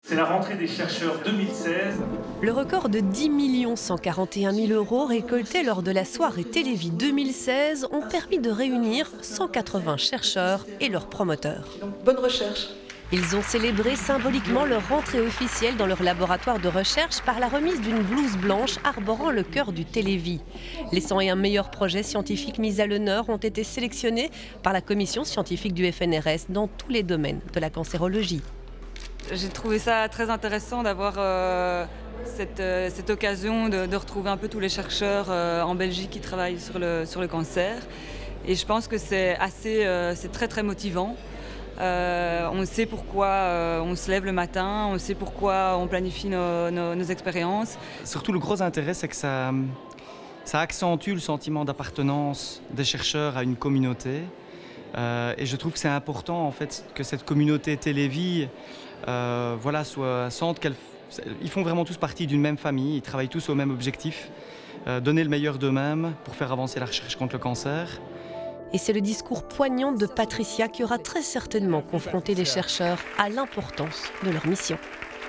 C'est la rentrée des chercheurs 2016. Le record de 10 141 000 € récoltés lors de la soirée Télévie 2016 ont permis de réunir 180 chercheurs et leurs promoteurs. Donc, bonne recherche. Ils ont célébré symboliquement leur rentrée officielle dans leur laboratoire de recherche par la remise d'une blouse blanche arborant le cœur du Télévie. Les 101 meilleurs projets scientifiques mis à l'honneur ont été sélectionnés par la commission scientifique du FNRS dans tous les domaines de la cancérologie. J'ai trouvé ça très intéressant d'avoir cette occasion de retrouver un peu tous les chercheurs en Belgique qui travaillent sur le cancer. Et je pense que c'est très très motivant. On sait pourquoi on se lève le matin, on sait pourquoi on planifie nos expériences. Surtout le gros intérêt, c'est que ça accentue le sentiment d'appartenance des chercheurs à une communauté. Et je trouve que c'est important en fait, que cette communauté Télévie sente qu'ils font vraiment tous partie d'une même famille, ils travaillent tous au même objectif, donner le meilleur d'eux-mêmes pour faire avancer la recherche contre le cancer. Et c'est le discours poignant de Patricia qui aura très certainement confronté les chercheurs à l'importance de leur mission.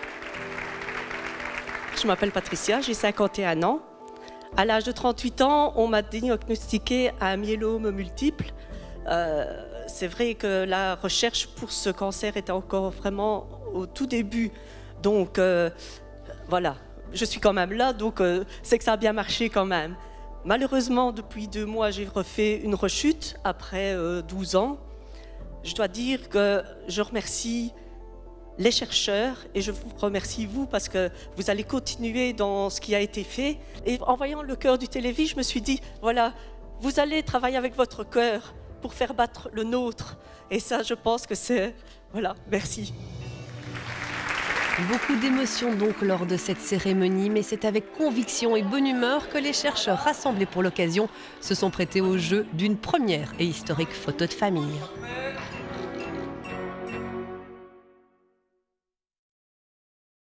Je m'appelle Patricia, j'ai 51 ans. À l'âge de 38 ans, on m'a diagnostiqué un myélome multiple. C'est vrai que la recherche pour ce cancer était encore vraiment au tout début. Donc voilà, je suis quand même là, donc c'est que ça a bien marché quand même. Malheureusement, depuis 2 mois, j'ai refait une rechute après 12 ans. Je dois dire que je remercie les chercheurs et je vous remercie vous parce que vous allez continuer dans ce qui a été fait. Et en voyant le cœur du Télévie, je me suis dit, voilà, vous allez travailler avec votre cœur pour faire battre le nôtre. Et ça, je pense que c'est... Voilà, merci. Beaucoup d'émotions donc lors de cette cérémonie, mais c'est avec conviction et bonne humeur que les chercheurs rassemblés pour l'occasion se sont prêtés au jeu d'une première et historique photo de famille.